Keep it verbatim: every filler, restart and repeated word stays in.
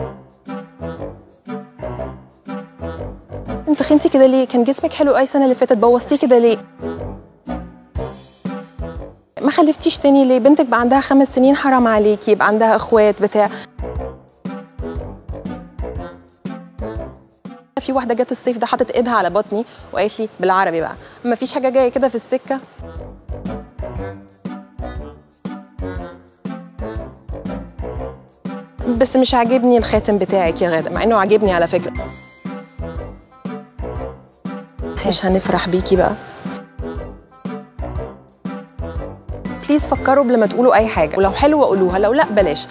انت خنتي كده ليه؟ كان جسمك حلو اي السنه اللي فاتت، بوظتيه كده ليه؟ ما خلفتيش تاني ليه؟ بنتك بقى عندها خمس سنين، حرام عليكي، يبقى عندها اخوات بتاع. في واحده جت الصيف ده حطت ايدها على بطني وقالت لي بالعربي بقى: ما فيش حاجه جايه كده في السكه. بس مش عاجبني الخاتم بتاعك يا غاده، مع انه عاجبني على فكره. مش هنفرح بيكي بقى؟ بليز فكروا قبل ما تقولوا اي حاجه، ولو حلوه قولوها، لو لا بلاش.